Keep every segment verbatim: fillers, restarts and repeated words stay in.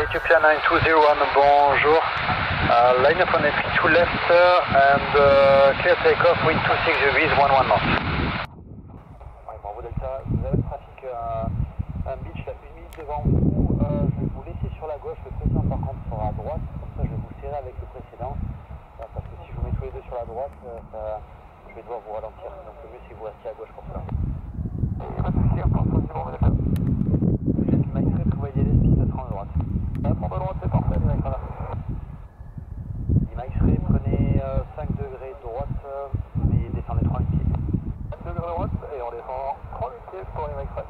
Ethiopia nine two zero one, bonjour. Uh, line up on entry two left uh, and uh, clear takeoff, wind two six degrees, one one knot. Ouais, Bravo Delta, vous avez le trafic euh, un beach là, une minute devant vous. Euh, je vais vous laisser sur la gauche, le précédent par contre sera à droite, comme ça je vais vous serrer avec le précédent. Euh, parce que si je vous mets tous les deux sur la droite, euh, ça, je vais devoir vous ralentir. Donc le mieux c'est que vous restiez à gauche pour cela. Pas de soucis, encore ça, c'est bon, Delta. Vous êtes Mike pour valider les pistes, ça sera en droite. Ah, prends de droite, c'est parfait, les mecs, voilà. Mike prenez euh, cinq degrés droite euh, et descendez trois pieds. cinq degrés droite et on descend trois pieds pour les Mike Fred.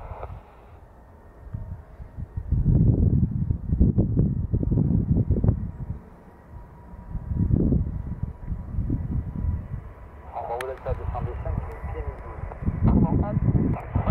En Bravo Delta, descendez cinq pieds, mille douze.